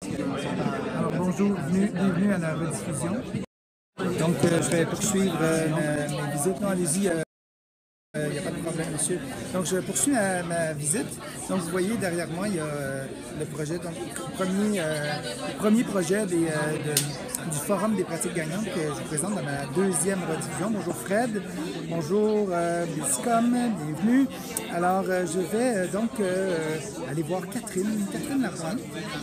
Alors bonjour, bienvenue à la rediffusion. Donc je vais poursuivre mes visites. Non, allez-y, il n'y a pas de problème, monsieur. Donc je poursuis ma visite. Donc vous voyez derrière moi, il y a le projet, donc le premier projet du Forum des pratiques gagnantes que je vous présente dans ma deuxième rediffusion. Bonjour Fred, bonjour Biscom, bienvenue. Alors je vais donc aller voir Catherine Lapointe,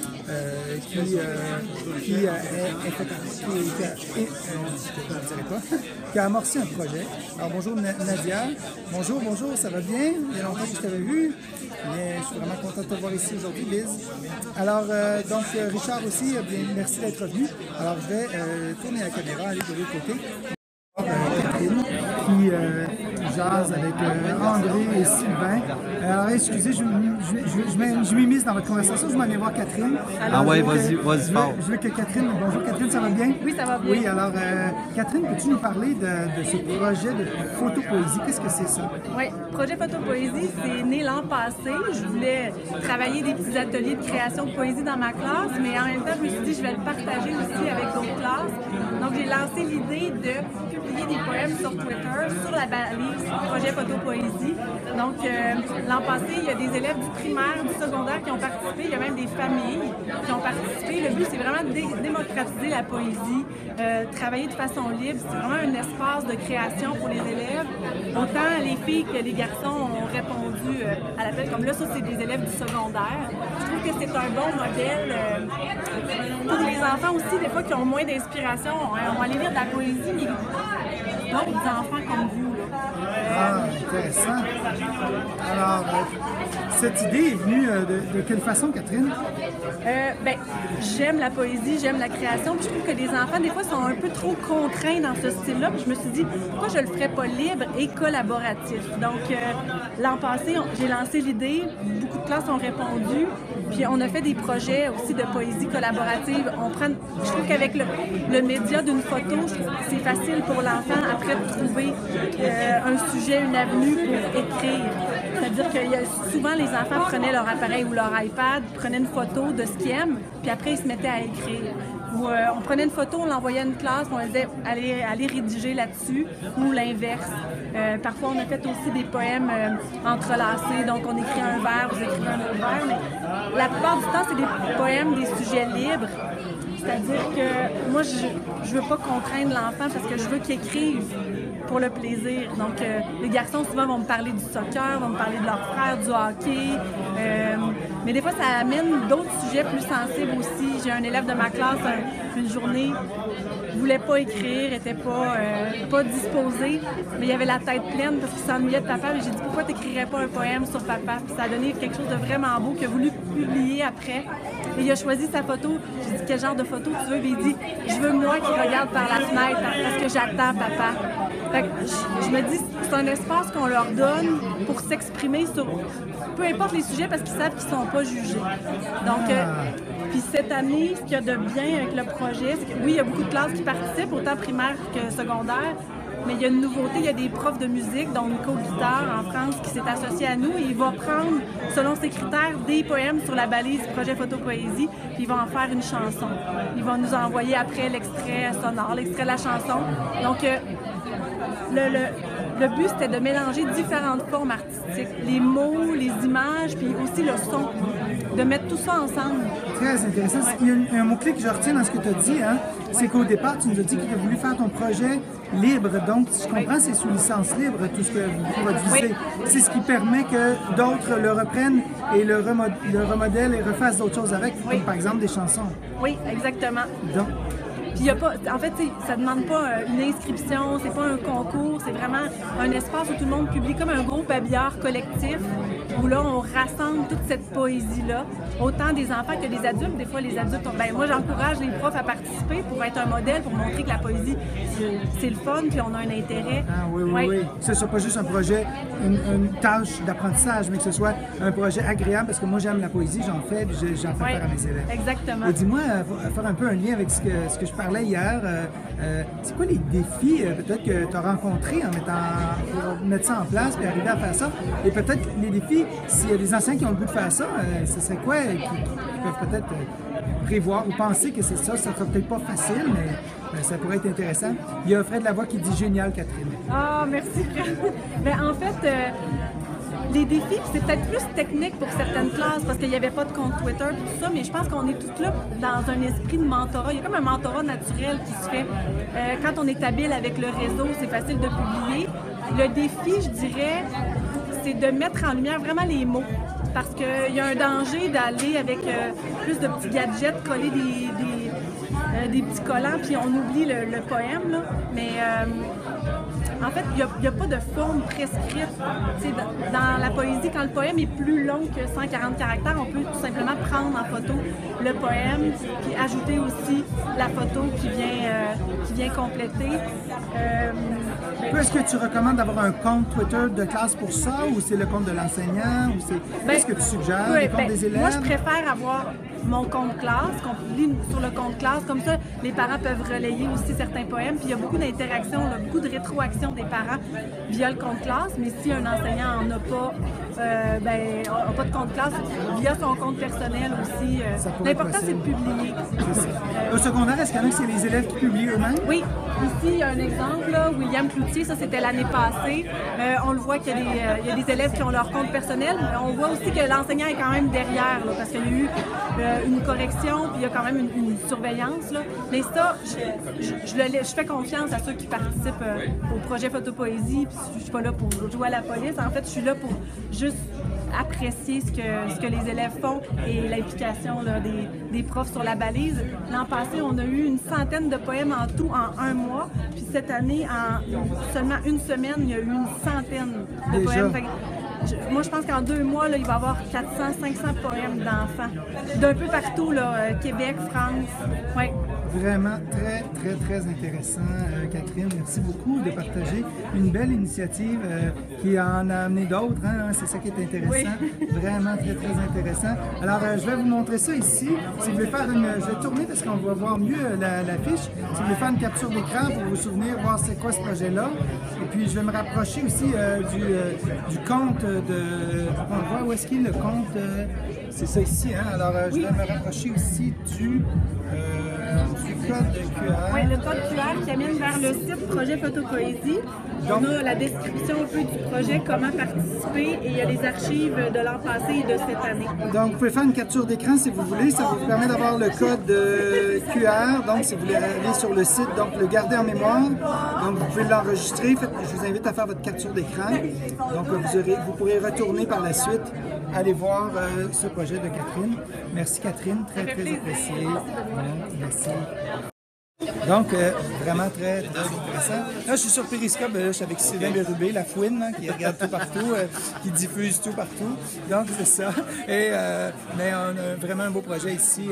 qui a amorcé un projet. Alors bonjour Nadia, bonjour, ça va bien? Il y a longtemps que je t'avais vu. Bien, je suis vraiment content de te voir ici aujourd'hui, Liz. Alors donc Richard aussi, bien, merci d'être venu. Alors je vais tourner la caméra, aller de l'autre côté. Catherine qui jase avec André et Sylvain. Alors excusez, je m'immisce dans votre conversation, je vais aller voir Catherine. Alors, ouais, vas-y, fort. Je veux que Catherine, bonjour Catherine, ça va bien? Oui, ça va bien. Oui, alors Catherine, peux-tu nous parler de ce projet de photopoésie? Qu'est-ce que c'est ça? Oui, projet photopoésie, c'est né l'an passé. Je voulais travailler des petits ateliers de création de poésie dans ma classe, mais en même temps, je me suis dit je vais le partager aussi avec d'autres classes. Donc j'ai lancé l'idée de publier des poèmes sur Twitter, sur la balise projet photopoésie. Donc l'an passé, il y a des élèves du primaire, du secondaire qui ont participé, il y a même des familles qui ont participé. Le but, c'est vraiment de démocratiser la poésie, travailler de façon libre. C'est vraiment un espace de création pour les élèves. Autant les filles que les garçons ont répondu à l'appel, comme là, ça, c'est des élèves du secondaire. Je trouve que c'est un bon modèle pour les enfants aussi, des fois, qui ont moins d'inspiration. On va aller lire de la poésie, mais donc des enfants comme vous. Ah, intéressant. Alors, cette idée est venue de quelle façon, Catherine? J'aime la poésie, j'aime la création, puis je trouve que les enfants, des fois, sont un peu trop contraints dans ce style-là, puis je me suis dit, pourquoi je le ferais pas libre et collaboratif? Donc, l'an passé, j'ai lancé l'idée, beaucoup de classes ont répondu, puis on a fait des projets aussi de poésie collaborative. Je trouve qu'avec le média d'une photo, c'est facile pour l'enfant, après, de trouver un sujet, une avenue pour écrire. C'est-à-dire que souvent, les enfants prenaient leur appareil ou leur iPad, prenaient une photo de ce qu'ils aiment, puis après, ils se mettaient à écrire. Ou on prenait une photo, on l'envoyait à une classe, on disait allez rédiger là-dessus, ou l'inverse. Parfois, on a fait aussi des poèmes entrelacés, donc on écrit un vers, vous écrivez un autre vers, mais la plupart du temps, c'est des poèmes, des sujets libres. C'est-à-dire que moi, je veux pas contraindre l'enfant parce que je veux qu'il écrive pour le plaisir. Donc, les garçons, souvent, vont me parler du soccer, vont me parler de leurs frères, du hockey. Mais des fois, ça amène d'autres sujets plus sensibles aussi. J'ai un élève de ma classe, une journée, ne voulait pas écrire, n'était pas disposé, mais il avait la tête pleine parce qu'il s'ennuyait de papa. J'ai dit, pourquoi tu n'écrirais pas un poème sur papa? Puis ça a donné quelque chose de vraiment beau qu'il a voulu publier après. Et il a choisi sa photo. J'ai dit, quel genre de photo tu veux? Puis il dit, je veux moi qui regarde par la fenêtre parce que j'attends papa. Fait que je me dis, c'est un espace qu'on leur donne pour s'exprimer sur peu importe les sujets parce qu'ils savent qu'ils ne sont pas jugés. Donc, puis cette année, ce qu'il y a de bien avec le projet, c'est que oui, il y a beaucoup de classes qui participent, autant primaire que secondaire, mais il y a une nouveauté, il y a des profs de musique, dont Nico Guitare en France, qui s'est associé à nous et il va prendre, selon ses critères, des poèmes sur la balise projet photopoésie, puis il va en faire une chanson. Il va nous envoyer après l'extrait sonore, l'extrait de la chanson. Donc, le but, c'était de mélanger différentes formes artistiques, les mots, les images, puis aussi le son, de mettre tout ça ensemble. Très intéressant. Ouais. Il y a un mot-clé que je retiens dans ce que tu as dit, hein? C'est qu'au départ, tu nous as dit que tu as voulu faire ton projet libre. Donc, si je comprends, c'est sous licence libre, tout ce que vous produisez. Oui. C'est ce qui permet que d'autres le reprennent et le remodèlent et refassent d'autres choses avec, comme par exemple des chansons. Oui, exactement. Donc, puis il y a pas, en fait, ça ne demande pas une inscription, c'est pas un concours, c'est vraiment un espace où tout le monde publie comme un gros babillard collectif où là, on rassemble toute cette poésie-là, autant des enfants que des adultes. Des fois, les adultes, moi, j'encourage les profs à participer pour être un modèle, pour montrer que la poésie, c'est le fun, puis on a un intérêt. Ah oui. Que ce soit pas juste un projet, une tâche d'apprentissage, mais que ce soit un projet agréable, parce que moi, j'aime la poésie, j'en fais, puis j'en fais faire à mes élèves. Exactement. Et dis-moi, faire un peu un lien avec ce que je parlais hier, c'est quoi les défis peut-être que tu as rencontrés pour mettre ça en place et arriver à faire ça? Et peut-être les défis, s'il y a des enseignants qui ont le goût de faire ça, ce serait quoi qui peuvent peut-être prévoir ou penser que c'est ça. Ça sera peut-être pas facile, mais ça pourrait être intéressant. Il y a Fred Lavoie qui dit « Génial, Catherine ». Ah, merci Fred. En fait, les défis, c'est peut-être plus technique pour certaines classes parce qu'il n'y avait pas de compte Twitter et tout ça, mais je pense qu'on est tous là dans un esprit de mentorat. Il y a comme un mentorat naturel qui se fait. Quand on est habile avec le réseau, c'est facile de publier. Le défi, je dirais, c'est de mettre en lumière vraiment les mots. Parce qu'il y a un danger d'aller avec plus de petits gadgets, coller des petits collants, puis on oublie le poème. Là. Mais en fait, il n'y a pas de forme prescrite. Dans la poésie, quand le poème est plus long que 140 caractères, on peut tout simplement prendre en photo le poème, puis ajouter aussi la photo qui vient compléter. Est-ce que tu recommandes d'avoir un compte Twitter de classe pour ça, ou c'est le compte de l'enseignant, ou c'est qu'est-ce que tu suggères, le compte des élèves? Moi, je préfère avoir mon compte classe, qu'on publie sur le compte classe, comme ça, les parents peuvent relayer aussi certains poèmes, puis il y a beaucoup d'interactions, beaucoup de rétroaction des parents via le compte classe, mais si un enseignant n'en a pas, n'a pas de compte classe, via son compte personnel aussi. L'important, c'est de publier. Au secondaire, est-ce qu'il y en a que c'est les élèves qui publient eux-mêmes? Oui. Ici, il y a un exemple, là, William Cloutier, ça c'était l'année passée. On le voit qu'il y a des élèves qui ont leur compte personnel, mais on voit aussi que l'enseignant est quand même derrière, là, parce qu'il y a eu une correction, puis il y a quand même une surveillance. Là. Mais ça, je fais confiance à ceux qui participent au projet Photopoésie, puis je suis pas là pour jouer à la police. En fait, je suis là pour juste apprécier ce que les élèves font et l'implication des profs sur la balise. L'an passé, on a eu une centaine de poèmes en tout en un mois. Puis cette année, en seulement une semaine, il y a eu une centaine de poèmes. Moi, je pense qu'en 2 mois, là, il va y avoir 400-500 poèmes d'enfants. D'un peu partout, là, Québec, France. Ouais. Vraiment très, très, très intéressant, Catherine. Merci beaucoup de partager une belle initiative qui en a amené d'autres. Hein? C'est ça qui est intéressant. Oui. Vraiment très, très intéressant. Alors, je vais vous montrer ça ici. Si vous voulez faire je vais tourner parce qu'on va voir mieux l'affiche. Si vous voulez faire une capture d'écran pour vous souvenir, voir c'est quoi ce projet-là. Et puis, je vais me rapprocher aussi du compte on voit où est-ce qu'il est le compte. C'est ça ici. Hein? Alors, je vais me rapprocher aussi du code QR. Oui, le code QR qui amène vers le site Projet Photopoésie. On a la description un peu du projet, comment participer, et il y a les archives de l'an passé et de cette année. Donc, vous pouvez faire une capture d'écran si vous voulez. Ça vous permet d'avoir le code QR. Donc, si vous voulez aller sur le site, donc le garder en mémoire. Donc, vous pouvez l'enregistrer. Je vous invite à faire votre capture d'écran. Donc, vous pourrez retourner par la suite, aller voir ce projet de Catherine. Merci Catherine, très, très apprécié. Merci. Donc, vraiment très, très intéressant. Là, je suis sur Périscope, je suis avec Sylvain Bérubé, la fouine, hein, qui regarde tout partout, qui diffuse tout partout. Donc, c'est ça. Et, mais on a vraiment un beau projet ici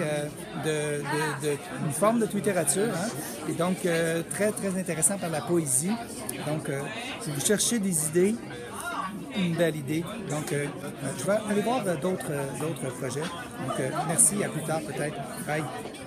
une forme de littérature. Hein. Et donc, très, très intéressant par la poésie. Donc, si vous cherchez des idées, une belle idée. Donc, je vais aller voir d'autres projets. Donc, merci, à plus tard peut-être. Bye.